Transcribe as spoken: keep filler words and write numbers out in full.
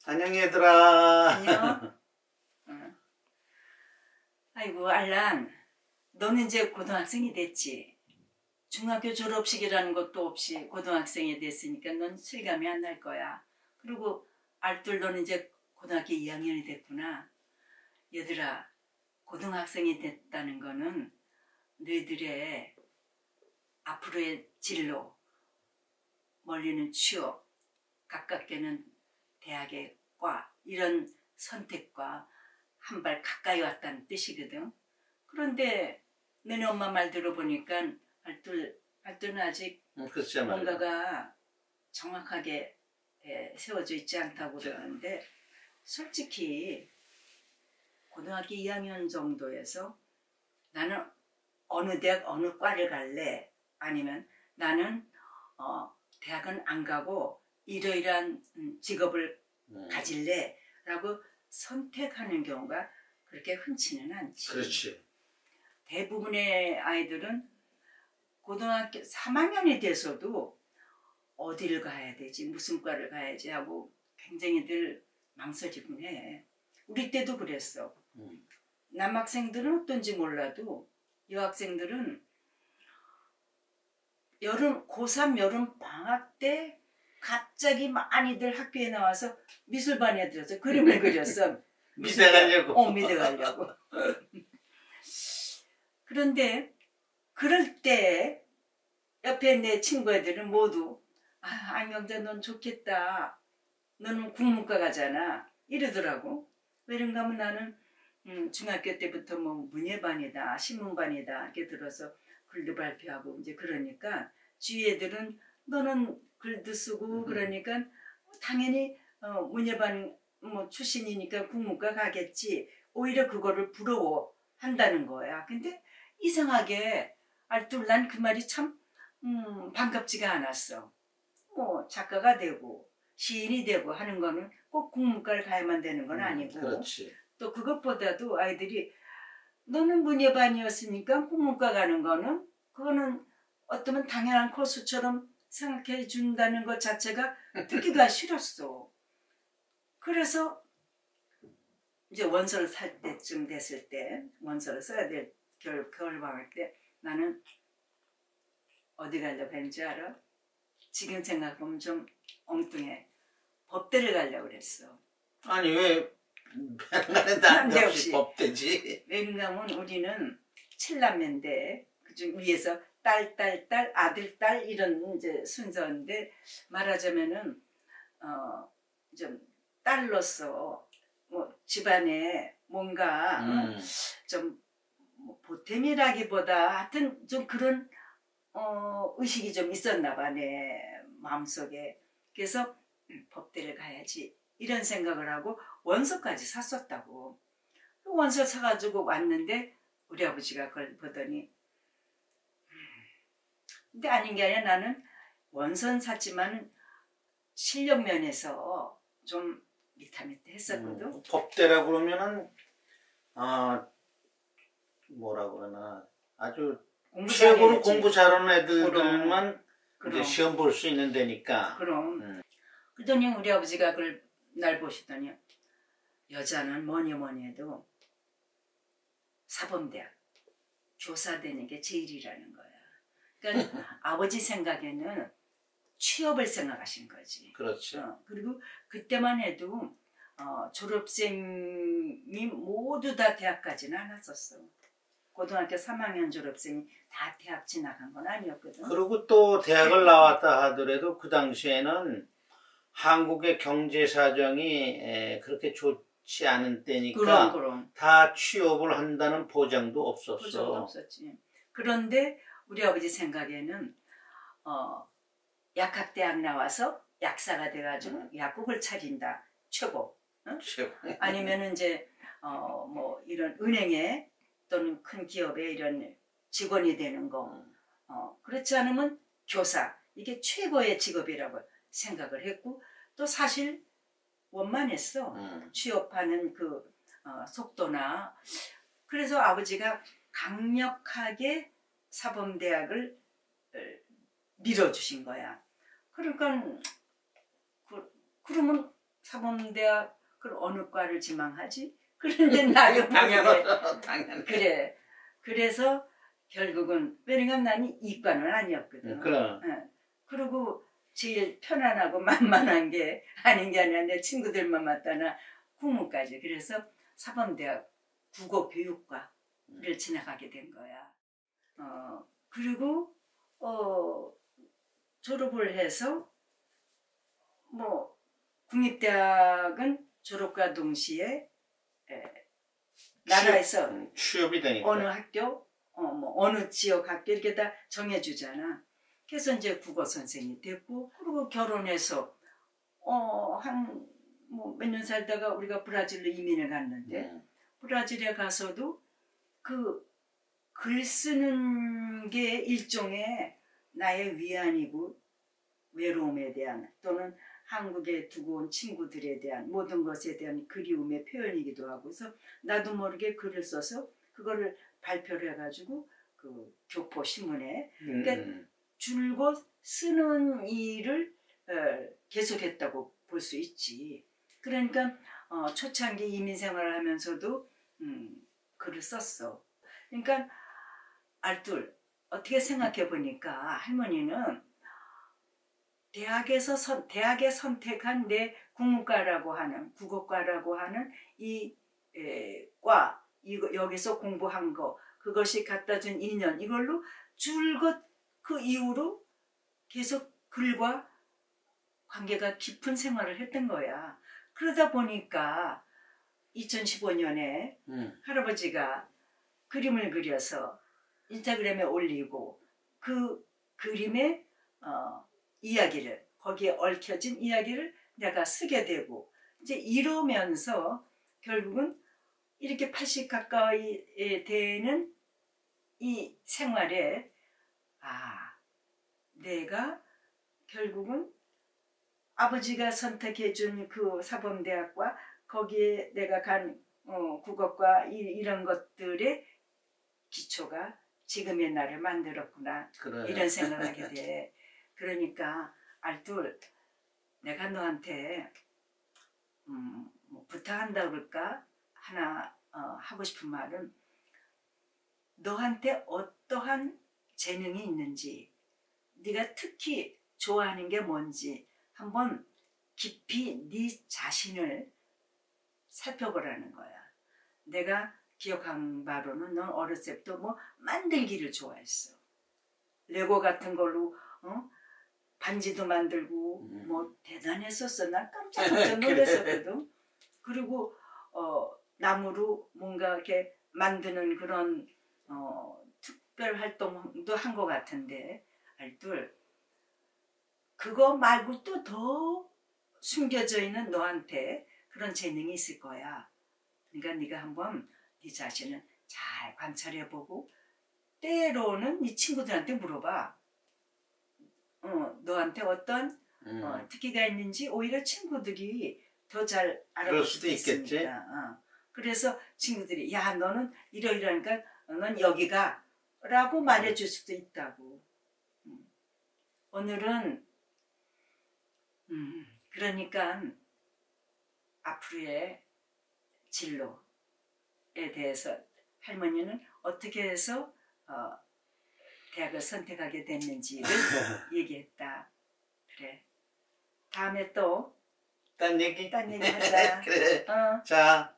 안녕 얘들아. 안녕. 응. 아이고 알란, 너는 이제 고등학생이 됐지. 중학교 졸업식이라는 것도 없이 고등학생이 됐으니까 넌 실감이 안 날 거야. 그리고 알뜰 너는 이제 고등학교 이 학년이 됐구나. 얘들아, 고등학생이 됐다는 거는 너희들의 앞으로의 진로, 멀리는 취업, 가깝게는 대학의 과, 이런 선택과 한 발 가까이 왔다는 뜻이거든. 그런데 너네 엄마 말 들어보니까 알뜰, 알뜰은 아직 음, 글쎄 말이야. 뭔가가 정확하게 에, 세워져 있지 않다고 그러는데, 솔직히 고등학교 이 학년 정도에서 나는 어느 대학 어느 과를 갈래, 아니면 나는 어, 대학은 안 가고 이러이러한 직업을 음. 가질래 라고 선택하는 경우가 그렇게 흔치는 않지. 그렇지. 대부분의 아이들은 고등학교 삼 학년이 돼서도 어디를 가야 되지, 무슨 과를 가야지 하고 굉장히들 망설이곤 해. 우리 때도 그랬어. 음. 남학생들은 어떤지 몰라도 여학생들은 여름 고삼 여름 방학 때 갑자기 많이들 학교에 나와서 미술반에 들어서 그림을 그렸어. 미대 가려고. 어, 미대 가려고. 그런데 그럴 때 옆에 내 친구 애들은 모두 아, 안경자 넌 좋겠다. 너는 국문과 가잖아. 이러더라고. 왜냐면 하면 나는 음, 중학교 때부터 뭐 문예반이다, 신문반이다 이렇게 들어서 글도 발표하고 이제 그러니까 주위 애들은 너는 글도 쓰고 그러니까 당연히 어, 문예반 뭐 출신이니까 국문과 가겠지. 오히려 그거를 부러워한다는 거야. 근데 이상하게 알뜰 난 그 말이 참 음, 반갑지가 않았어. 뭐 작가가 되고 시인이 되고 하는 거는 꼭 국문과를 가야만 되는 건 아니고. 음, 그렇지. 또 그것보다도 아이들이 너는 문예반이었으니까 국문과 가는 거는 그거는 어쩌면 당연한 코스처럼 생각해 준다는 것 자체가 듣기가 싫었어. 그래서 이제 원서를 살 때쯤 됐을 때, 원서를 써야 될 겨울, 겨울방학 때 나는 어디 가려고 했는지 알아? 지금 생각하면 좀 엉뚱해. 법대를 가려고 그랬어. 아니 왜 별날에 난데없이 법대지? 왜냐면 우리는 칠남매인데 그중 위에서 딸, 딸, 딸, 아들, 딸 이런 이제 순서인데, 말하자면은 어 좀 딸로서 뭐 집안에 뭔가 음. 어, 좀 뭐 보탬이라기보다 하여튼 좀 그런 어 의식이 좀 있었나 봐, 내 마음속에. 그래서 법대를 가야지 이런 생각을 하고 원서까지 샀었다고. 원서 사가지고 왔는데 우리 아버지가 그걸 보더니, 근데 아닌 게 아니라 나는 원서는 샀지만 실력 면에서 좀 밑타밑해 했었거든. 음, 법대라 그러면은 아 뭐라 그러나 아주 공부 최고로 잘해야지. 공부 잘하는 애들만 그럼. 이제 시험 볼 수 있는 데니까. 그럼. 음. 그러더니 우리 아버지가 그걸 날 보시더니, 여자는 뭐니 뭐니 해도 사범대학 교사되는 게 제일이라는 거야. 그러니까 아버지 생각에는 취업을 생각하신 거지. 그렇죠. 어, 그리고 그때만 해도 어, 졸업생이 모두 다 대학까지는 안 왔었어. 고등학교 삼 학년 졸업생이 다 대학 지나간 건 아니었거든. 그리고 또 대학을 나왔다 하더라도 그 당시에는 한국의 경제 사정이 에, 그렇게 좋지 않은 때니까 그럼, 그럼. 다 취업을 한다는 보장도 없었어. 보장도 없었지. 그런데 우리 아버지 생각에는 어, 약학대학 나와서 약사가 돼가지고 음. 약국을 차린다. 최고. 응? 최고. 아니면 이제 어, 뭐 이런 은행에 또는 큰 기업에 이런 직원이 되는 거. 음. 어, 그렇지 않으면 교사. 이게 최고의 직업이라고 생각을 했고, 또 사실 원만했어. 음. 취업하는 그 어, 속도나. 그래서 아버지가 강력하게 사범대학을 밀어주신 거야. 그러니까 그, 그러면 사범대학을 어느 과를 지망하지? 그런데 나도 당연하죠. 당연. 그래. 그래서 결국은 왜냐면 나는 이과는 아니었거든. 그럼. 응. 그리고 제일 편안하고 만만한 게 아닌 게 아니라 내 친구들만 맞다나 국문까지. 그래서 사범대학 국어교육과를 지나가게 된 거야. 어 그리고 어 졸업을 해서 뭐 국립대학은 졸업과 동시에 에, 나라에서 취업, 취업이 되니까. 어느 학교, 어, 뭐 어느 지역 학교 이렇게 다 정해주잖아. 그래서 이제 국어 선생이 됐고, 그리고 결혼해서 어, 한 뭐 몇 년 살다가 우리가 브라질로 이민을 갔는데 음. 브라질에 가서도 그 글 쓰는 게 일종의 나의 위안이고 외로움에 대한 또는 한국에 두고 온 친구들에 대한 모든 것에 대한 그리움의 표현이기도 하고 그래서 나도 모르게 글을 써서 그거를 발표를 해가지고 그 교포 신문에 음. 그러니까 줄곧 쓰는 일을 어, 계속했다고 볼 수 있지. 그러니까 어, 초창기 이민 생활을 하면서도 음, 글을 썼어. 그러니까 알뜰 어떻게 생각해 보니까 할머니는 대학에서 선, 대학에 선택한 내 국문과라고 하는 국어과라고 하는 이 에, 과 이거 여기서 공부한 거 그것이 갖다 준 인연 이걸로 줄곧 그 이후로 계속 글과 관계가 깊은 생활을 했던 거야. 그러다 보니까 이천십오 년에 음. 할아버지가 그림을 그려서 인스타그램에 올리고 그 그림의 어, 이야기를 거기에 얽혀진 이야기를 내가 쓰게 되고 이제 이러면서 결국은 이렇게 팔십 가까이 되는 이 생활에 아 내가 결국은 아버지가 선택해준 그 사범대학과 거기에 내가 간 어, 국어과 이, 이런 것들의 기초가 지금의 나를 만들었구나. 그래. 이런 생각을 하게 돼. 그러니까 알뜰 내가 너한테 음, 뭐 부탁한다 그럴까? 하나 어, 하고 싶은 말은 너한테 어떠한 재능이 있는지 네가 특히 좋아하는 게 뭔지 한번 깊이 네 자신을 살펴보라는 거야. 내가 기억한 바로는 넌 어렸을 때부터 뭐 만들기를 좋아했어. 레고 같은 걸로 어? 반지도 만들고 음. 뭐 대단했었어. 난 깜짝 깜짝 놀랐었거든. 그리고 어, 나무로 뭔가 이렇게 만드는 그런 어, 특별 활동도 한 것 같은데 알뜰 그거 말고 또 더 숨겨져 있는 너한테 그런 재능이 있을 거야. 그러니까 네가 한번 네 자신을 잘 관찰해보고 때로는 네 친구들한테 물어봐. 어, 너한테 어떤 음. 어, 특기가 있는지 오히려 친구들이 더 잘 알아볼 그럴 수도 수도 있겠지. 있으니까. 어. 그래서 친구들이 야 너는 이러이러니까 넌 여기가 라고 말해줄 수도 있다고. 음. 오늘은 음, 그러니까 앞으로의 진로에 대해서 할머니는 어떻게 해서 어, 대학을 선택하게 됐는지를 얘기했다. 그래. 다음에 또 딴 얘기? 딴 얘기 하자. 그래. 어. 자.